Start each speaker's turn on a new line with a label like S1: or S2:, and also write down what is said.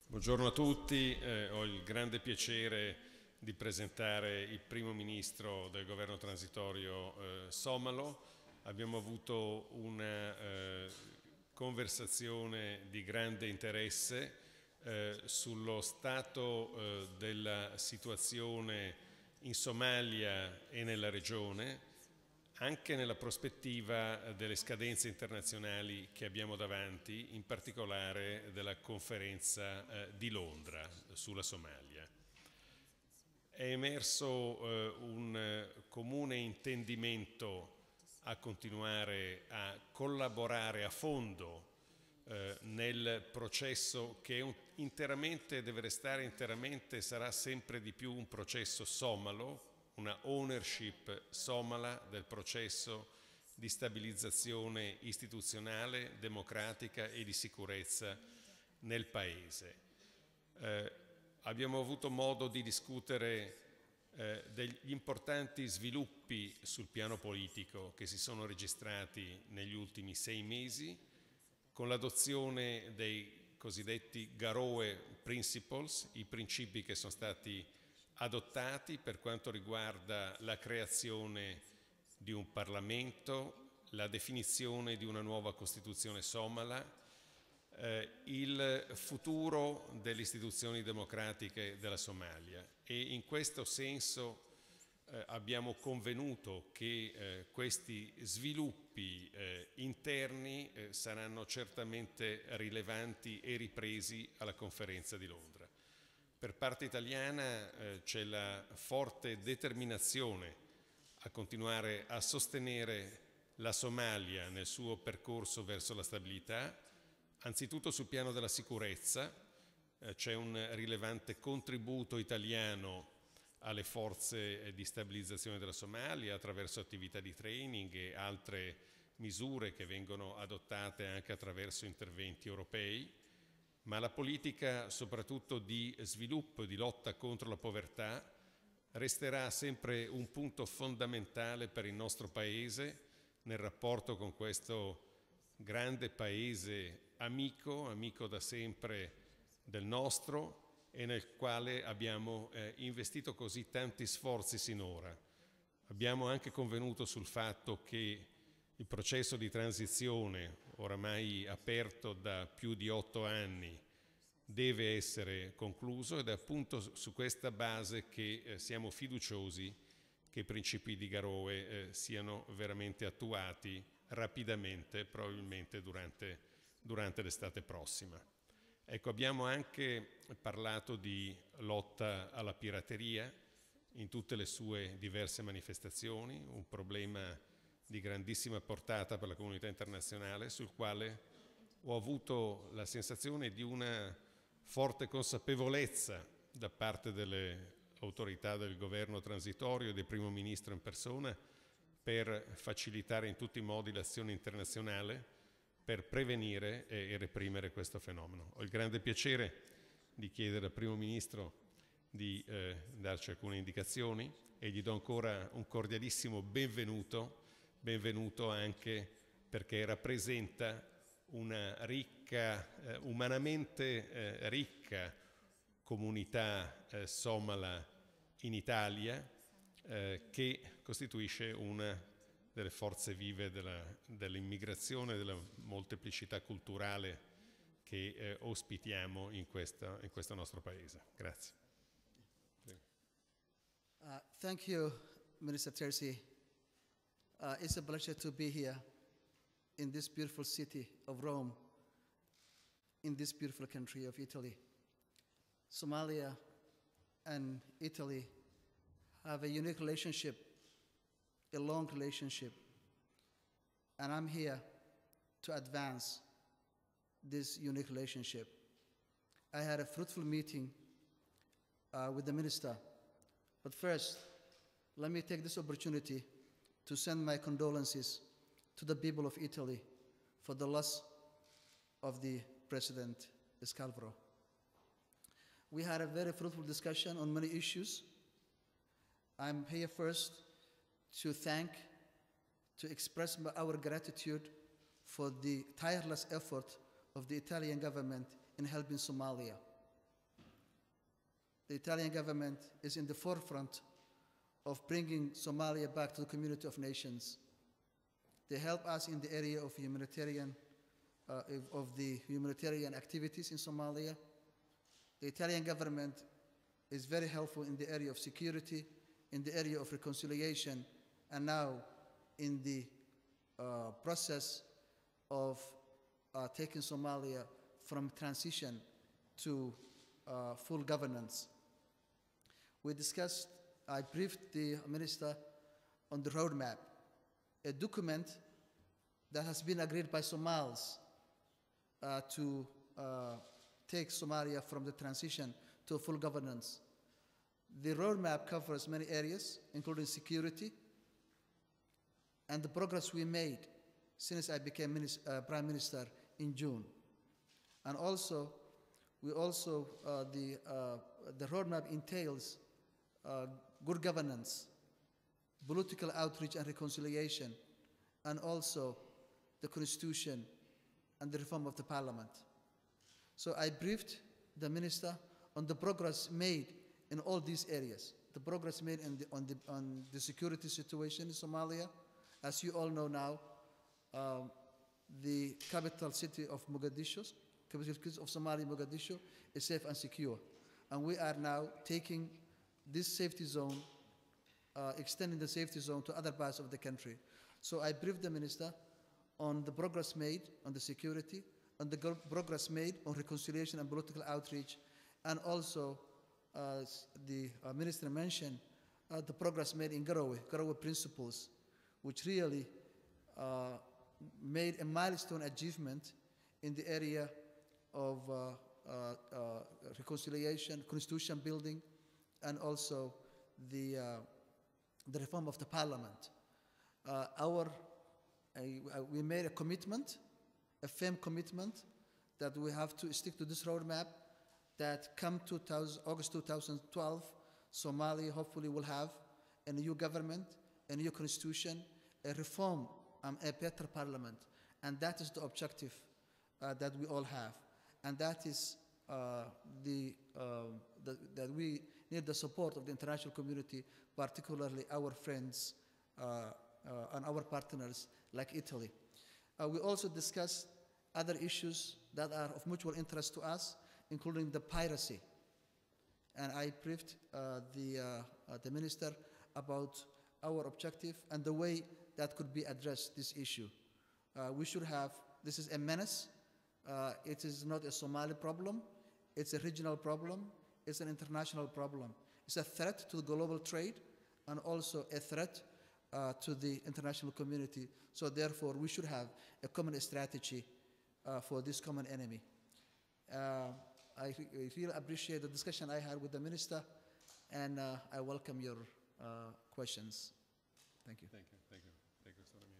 S1: Buongiorno a tutti, ho il grande piacere di presentare il primo ministro del governo transitorio somalo. Abbiamo avuto una conversazione di grande interesse sullo stato della situazione in Somalia e nella regione, anche nella prospettiva delle scadenze internazionali che abbiamo davanti, in particolare della conferenza di Londra sulla Somalia. È emerso un comune intendimento a continuare a collaborare a fondo nel processo che deve restare interamente, sarà sempre di più un processo somalo, una ownership somala del processo di stabilizzazione istituzionale, democratica e di sicurezza nel Paese. Abbiamo avuto modo di discutere degli importanti sviluppi sul piano politico che si sono registrati negli ultimi 6 mesi, con l'adozione dei cosiddetti Garowe Principles, i principi che sono stati adottati per quanto riguarda la creazione di un Parlamento, la definizione di una nuova Costituzione somala, il futuro delle istituzioni democratiche della Somalia. E in questo senso abbiamo convenuto che questi sviluppi interni saranno certamente rilevanti e ripresi alla conferenza di Londra. Per parte italiana c'è la forte determinazione a continuare a sostenere la Somalia nel suo percorso verso la stabilità, anzitutto sul piano della sicurezza. C'è un rilevante contributo italiano alle forze di stabilizzazione della Somalia attraverso attività di training e altre misure che vengono adottate anche attraverso interventi europei. Ma la politica, soprattutto di sviluppo e di lotta contro la povertà, resterà sempre un punto fondamentale per il nostro Paese nel rapporto con questo grande Paese amico da sempre del nostro e nel quale abbiamo investito così tanti sforzi sinora. Abbiamo anche convenuto sul fatto che il processo di transizione, oramai aperto da più di 8 anni, deve essere concluso ed è appunto su questa base che siamo fiduciosi che i principi di Garowe siano veramente attuati rapidamente, probabilmente durante l'estate prossima. Ecco, abbiamo anche parlato di lotta alla pirateria in tutte le sue diverse manifestazioni, un problema di grandissima portata per la comunità internazionale, sul quale ho avuto la sensazione di una forte consapevolezza da parte delle autorità del governo transitorio e del primo ministro in persona per facilitare in tutti i modi l'azione internazionale per prevenire e reprimere questo fenomeno. Ho il grande piacere di chiedere al primo ministro di darci alcune indicazioni e gli do ancora un cordialissimo benvenuto anche perché rappresenta una umanamente ricca comunità somala in Italia che costituisce una delle forze vive dell'immigrazione, della molteplicità culturale che ospitiamo in questo nostro paese. Grazie.
S2: Thank you, Minister Terzi. It's a pleasure to be here in this beautiful city of Rome, in this beautiful country of Italy. Somalia and Italy have a unique relationship, a long relationship, and I'm here to advance this unique relationship. I had a fruitful meeting with the minister, but first, let me take this opportunity to send my condolences to the people of Italy for the loss of the President Scalfaro. We had a very fruitful discussion on many issues. I'm here first to express our gratitude for the tireless effort of the Italian government in helping Somalia. the Italian government is in the forefront of bringing Somalia back to the community of nations. They help us in the area of the humanitarian activities in Somalia. The Italian government is very helpful in the area of security, in the area of reconciliation, and now in the process of taking Somalia from transition to full governance. We discussed, I briefed the minister on the roadmap, a document that has been agreed by Somalis to take Somalia from the transition to full governance. The roadmap covers many areas, including security, and the progress we made since I became Prime Minister in June. And also, the roadmap entails good governance, political outreach and reconciliation, and also the Constitution and the reform of the Parliament. So I briefed the Minister on the progress made in all these areas, the progress made on the security situation in Somalia. As you all know now, the capital city of Mogadishu, capital city of Somalia, Mogadishu, is safe and secure. And we are now taking this safety zone, extending the safety zone to other parts of the country. So I briefed the Minister on the progress made on the security, on the progress made on reconciliation and political outreach, and also the Minister mentioned the progress made in Garowe principles, which really made a milestone achievement in the area of reconciliation, constitution building, and also the reform of the Parliament. We made a commitment, a firm commitment, that we have to stick to this roadmap, that come August 2012, Somalia hopefully will have a new government, a new constitution, a reform, a better parliament. And that is the objective that we all have. And that is that we need the support of the international community, particularly our friends and our partners like Italy. We also discussed other issues that are of mutual interest to us, including the piracy. And I briefed the minister about our objective and the way that could be addressed, this issue. We should have, this is a menace. It is not a Somali problem. It's a regional problem. It's an international problem. It's a threat to global trade and also a threat to the international community. So therefore, we should have a common strategy for this common enemy. I really appreciate the discussion I had with the minister, and I welcome your questions. Thank you.
S1: Thank you. Thank you. Thank you, Mr. Ramiro.